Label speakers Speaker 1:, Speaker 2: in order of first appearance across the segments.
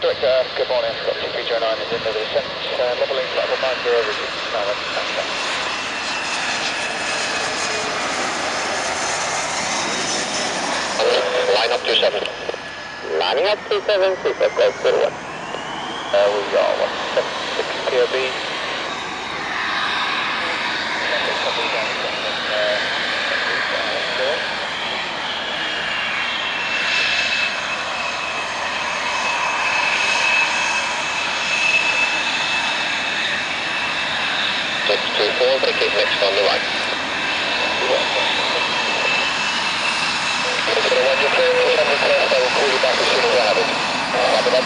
Speaker 1: Director, good morning. Scott 2309 is in the descent, leveling platform 90 over 69.
Speaker 2: Line up 27. Lining up 27, super close to 1.
Speaker 1: We are 176 POB.
Speaker 2: They keep next on the right. So when you're clear to some request, I will call you back as soon as I have it. Copy that.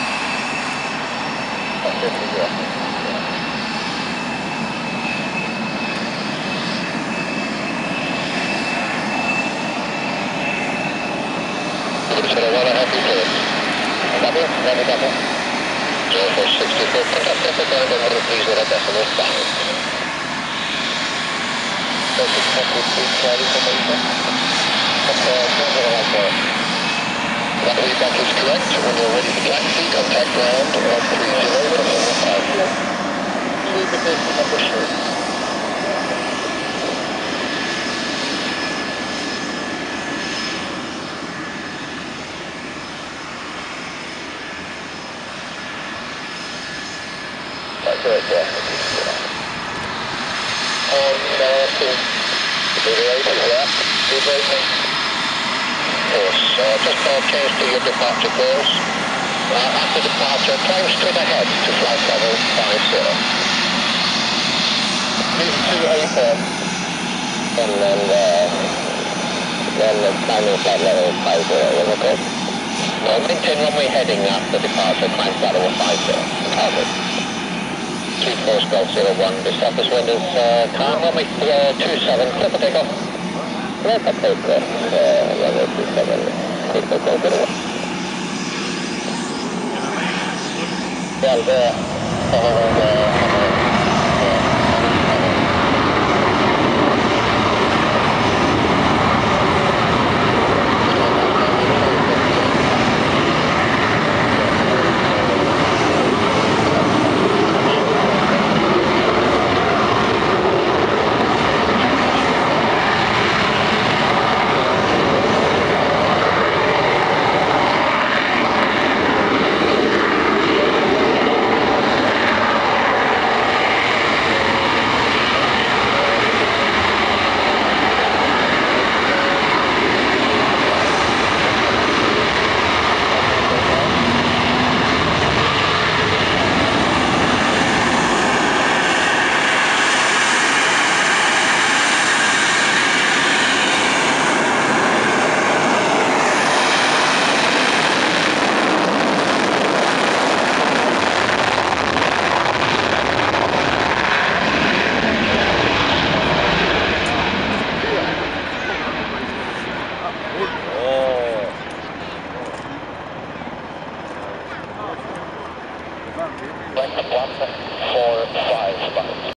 Speaker 2: So I want to have you clear. Copy. 0464, contact us again and then please with a decimal final. Runway back is correct. When you're ready to taxi, contact ground on 30.5. Leave the base number 3.
Speaker 1: That's right there.
Speaker 2: Just change to your departure course. After departure, climb straight ahead to flight level 50. Please to A4. And then climbing flight level 50, okay? No, maintain runway heading after departure, climb flight level 50. Okay. 34 Golf 01, the surface wind is calm, runway 27, clear for takeoff. Clear for takeoff, runway 27. Yeah, there.